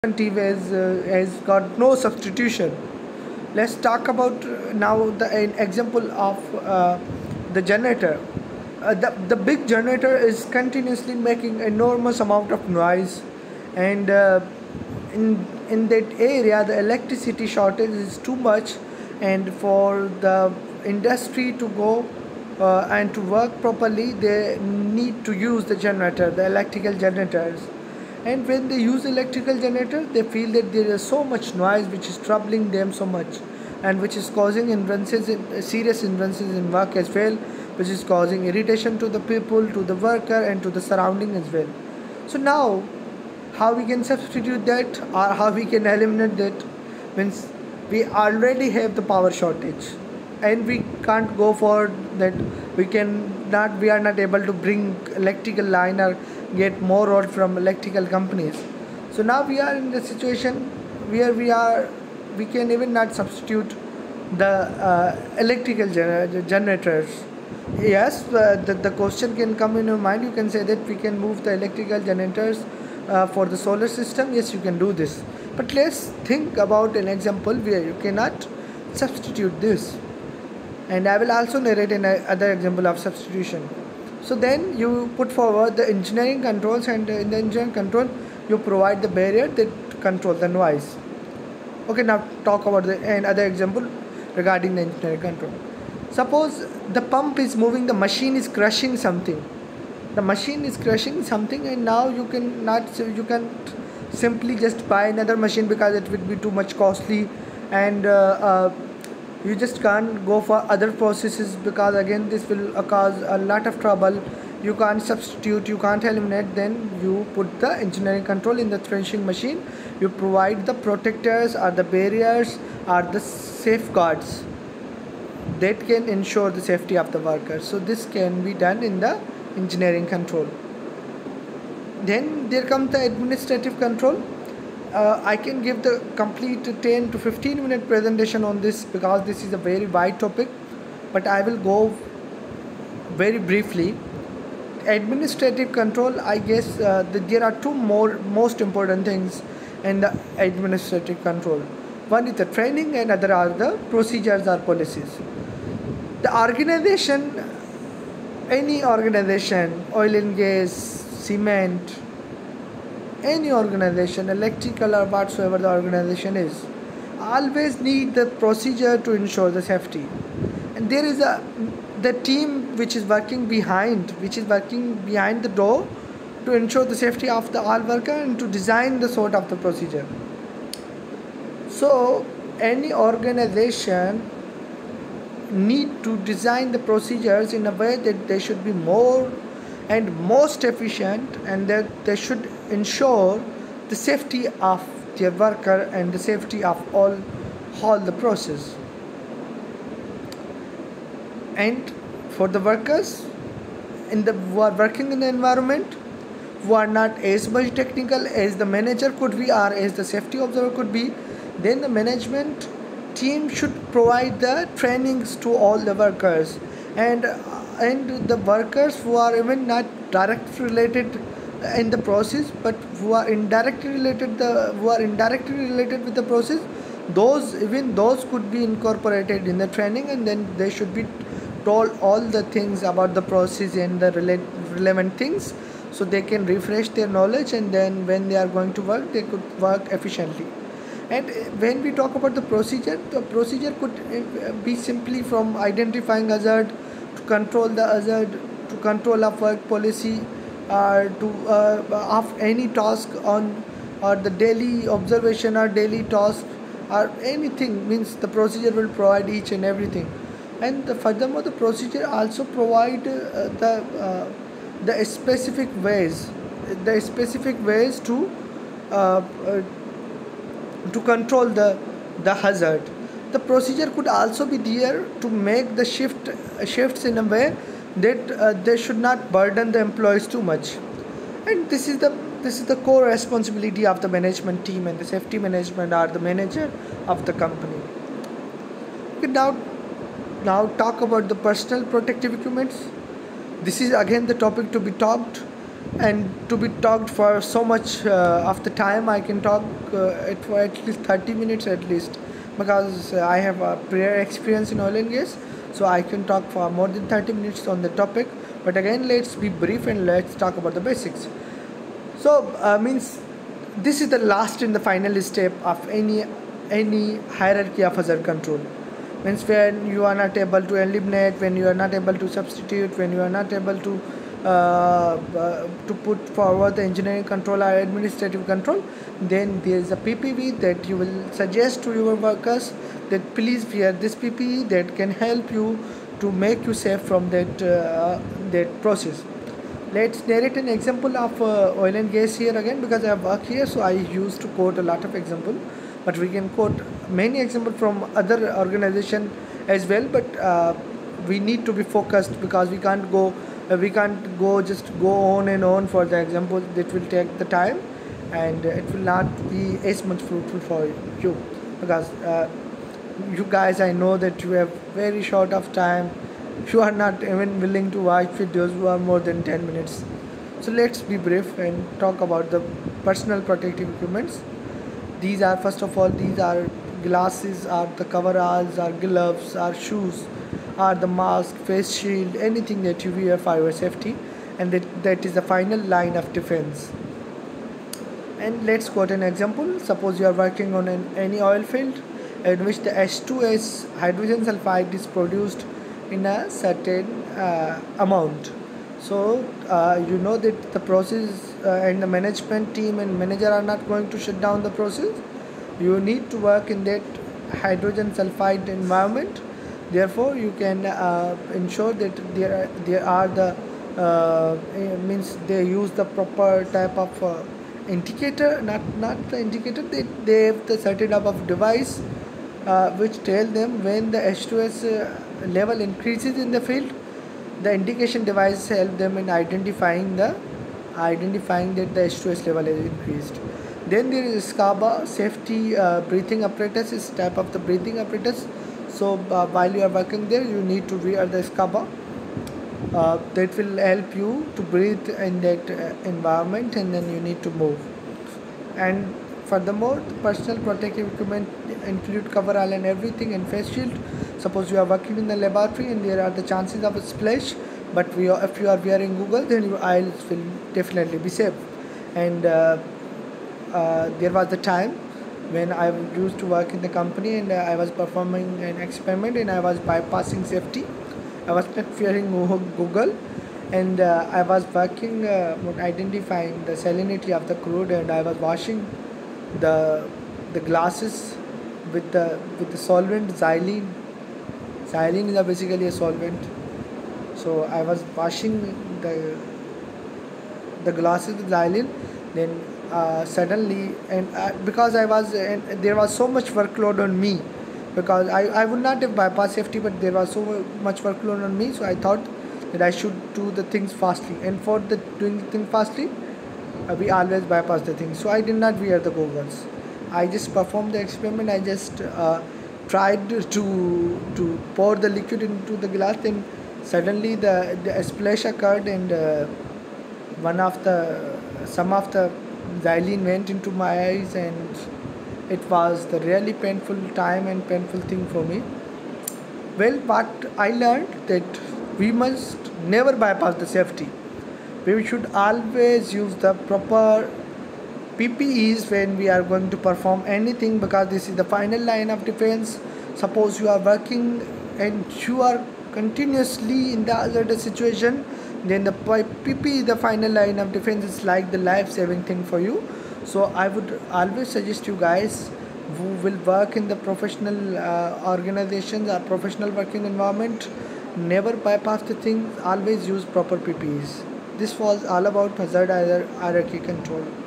preventive has got no substitution. Let's talk about now an example of the generator. The big generator is continuously making enormous amount of noise, and in that area the electricity shortage is too much, and for the industry to go and to work properly, they need to use the generator, the electrical generators. And when they use electrical generator, they feel that there is so much noise which is troubling them so much, and which is causing serious hindrances in work as well, which is causing irritation to the people, to the worker, and to the surrounding as well. So now, how we can substitute that, or how we can eliminate that, means we already have the power shortage, and we can't go for that. We are not able to bring electrical line or get more rod from electrical companies. So now we are in the situation where we can even not substitute the electrical generators. Yes, the question can come in your mind. You can say that we can move the electrical generators for the solar system. Yes, you can do this, but let's think about an example where you cannot substitute this, and I will also narrate another example of substitution. So then you put forward the engineering controls, and in the engineering control you provide the barrier that control the noise. Okay, now talk about another example regarding the engineering control. Suppose the pump is moving, the machine is crushing something. The machine is crushing something, and now you can't simply just buy another machine because it would be too much costly, and you just can't go for other processes because again this will cause a lot of trouble. You can't substitute, you can't eliminate. Then you put the engineering control in the threshing machine. You provide the protectors or the barriers or the safeguards that can ensure the safety of the worker. So this can be done in the engineering control. Then there comes the administrative control. I can give the complete 10 to 15 minute presentation on this because this is a very wide topic, but I will go very briefly. Administrative control, I guess there are two most important things in the administrative control. One is the training, and other are the procedures or policies. The organization, any organization, oil and gas, cement, any organization, electrical or whatsoever the organization is, always need the procedure to ensure the safety. And there is the team which is working behind the door to ensure the safety of the all worker and to design the sort of the procedure. So any organization need to design the procedures in a way that they should be more and most efficient, and that they should ensure the safety of their worker and the safety of all the process. And for the workers who are working in the environment, who are not as much technical as the manager could be or as the safety observer could be, then the management team should provide the trainings to all the workers, and the workers who are even not directly related in the process, but who are indirectly related with the process, those could be incorporated in the training, and then they should be told all the things about the process and the relevant things, so they can refresh their knowledge, and then when they are going to work, they could work efficiently. And when we talk about the procedure could be simply from identifying hazard, to control the hazard, to control of work policy, to of any task on, or the daily observation or daily task or anything, means the procedure will provide each and everything. And furthermore, the procedure also provide the specific ways to control the hazard. The procedure could also be there to make the shifts in a way that they should not burden the employees too much. And this is the core responsibility of the management team and the safety management or the manager of the company. Okay, now talk about the personal protective equipments. This is again the topic to be talked. and to be talked for so much of the time. I can talk it for at least 30 minutes at least, because I have a prior experience in oil and gas, so I can talk for more than 30 minutes on the topic. But again, let's be brief and let's talk about the basics. So means this is the last and the final step of any hierarchy of hazard control. Means when you are not able to eliminate, when you are not able to substitute, when you are not able to put forward the engineering control or administrative control, then there is a PPE that you will suggest to your workers that please wear this PPE that can help you to make you safe from that process. Let's narrate an example of oil and gas here again, because I work here, so I used to quote a lot of example, but we can quote many examples from other organization as well. But we need to be focused, because we can't go just go on and on for the example. That will take the time, and it will not be as much fruitful for you, because you guys, I know that you have very short of time. You are not even willing to watch videos who are more than 10 minutes. So let's be brief and talk about the personal protective equipments. These are, first of all, these are glasses, are the coveralls, are gloves, are shoes, are the mask, face shield, anything that you wear for your safety, and that is the final line of defense. And let's quote an example. Suppose you are working on any oil field in which the H2S, hydrogen sulfide, is produced in a certain amount. So you know that the process and the management team and manager are not going to shut down the process. You need to work in that hydrogen sulfide environment. Therefore you can ensure that there are the means they use the proper type of indicator, not the indicator, they have the certain type of device which tell them when the H2S level increases in the field. The indication device help them in identifying that the H2S level is increased. Then there is SCABA, safety breathing apparatus, is type of the breathing apparatus. So while you are working there, you need to wear the SCABA. That will help you to breathe in that environment, and then you need to move. And furthermore, the personal protective equipment include coverall and everything, and face shield. Suppose you are working in the laboratory and there are the chances of a splash, but if you are wearing Google, then your eyes will definitely be safe. And there was the time when I used to work in the company, and I was performing an experiment, and I was bypassing safety. I was not wearing Google, and I was working on identifying the salinity of the crude, and I was washing the glasses with the solvent xylene. Xylene is basically a solvent. So I was washing the glasses with xylene. Then suddenly, and because there was so much workload on me, because I would not have bypassed safety, but there was so much workload on me. So I thought that I should do the things fastly, and for doing the thing fastly, we always bypass the things. So I did not wear the goggles. I just performed the experiment. I just tried to pour the liquid into the glass, and suddenly the splash occurred, and some of the xylene went into my eyes, and it was the really painful time and painful thing for me. Well, but I learned that we must never bypass the safety. We should always use the proper PPEs when we are going to perform anything, because this is the final line of defense. Suppose you are working and you are continuously in the hazardous situation, then the PPE, the final line of defense, is like the life-saving thing for you. So I would always suggest you guys who will work in the professional organizations or professional working environment, never bypass the things, always use proper PPEs. This was all about hazard hierarchy control.